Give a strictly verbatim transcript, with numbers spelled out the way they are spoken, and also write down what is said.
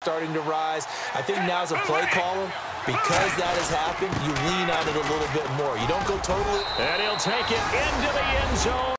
starting to rise. I think now as a play caller, because that has happened, you lean on it a little bit more. You don't go totally. And he'll take it into the end zone.